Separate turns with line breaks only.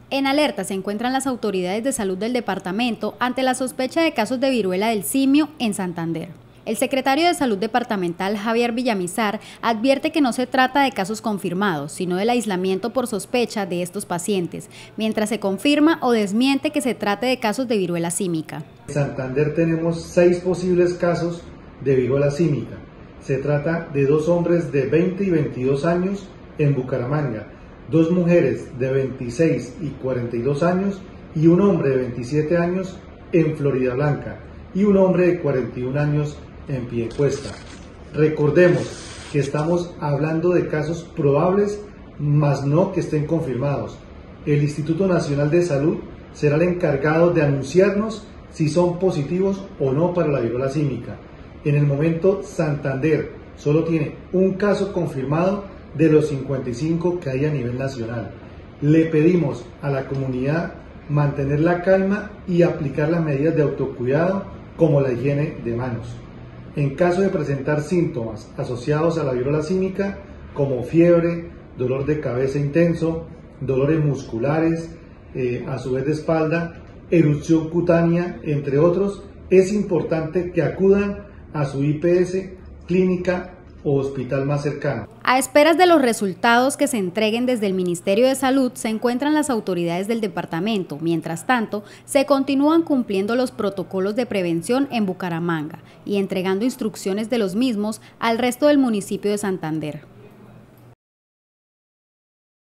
En alerta se encuentran las autoridades de salud del departamento ante la sospecha de casos de viruela del simio en Santander. El secretario de Salud departamental, Javier Villamizar, advierte que no se trata de casos confirmados, sino del aislamiento por sospecha de estos pacientes, mientras se confirma o desmiente que se trate de casos de viruela símica.
En Santander tenemos 6 posibles casos de viruela símica. Se trata de 2 hombres de 20 y 22 años en Bucaramanga, 2 mujeres de 26 y 42 años y un hombre de 27 años en Floridablanca y un hombre de 41 años en Piedecuesta. Recordemos que estamos hablando de casos probables, mas no que estén confirmados. El Instituto Nacional de Salud será el encargado de anunciarnos si son positivos o no para la viruela símica. En el momento, Santander solo tiene un caso confirmado de los 55 que hay a nivel nacional. Le pedimos a la comunidad mantener la calma y aplicar las medidas de autocuidado como la higiene de manos. En caso de presentar síntomas asociados a la viruela símica como fiebre, dolor de cabeza intenso, dolores musculares, a su vez de espalda, erupción cutánea, entre otros, es importante que acudan a su IPS, clínica o hospital más cercano.
A esperas de los resultados que se entreguen desde el Ministerio de Salud, se encuentran las autoridades del departamento. Mientras tanto, se continúan cumpliendo los protocolos de prevención en Bucaramanga y entregando instrucciones de los mismos al resto del municipio de Santander.